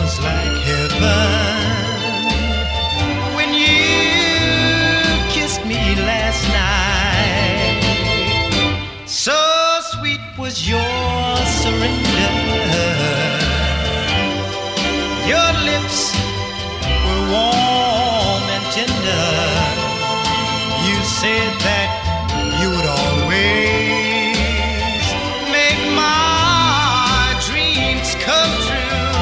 was like heaven when you kissed me last night. So sweet was your surrender. Your lips were warm and tender. You said that you would always make my dreams come true.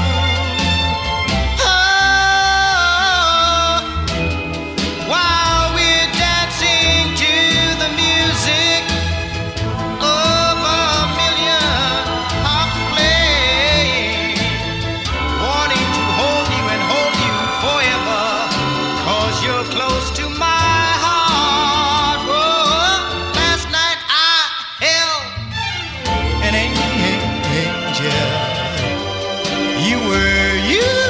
Oh, while we're dancing to the music of a million hearts playing, wanting to hold you and hold you forever, 'cause you're close to my heart. Oh, last night I held an angel. You were you.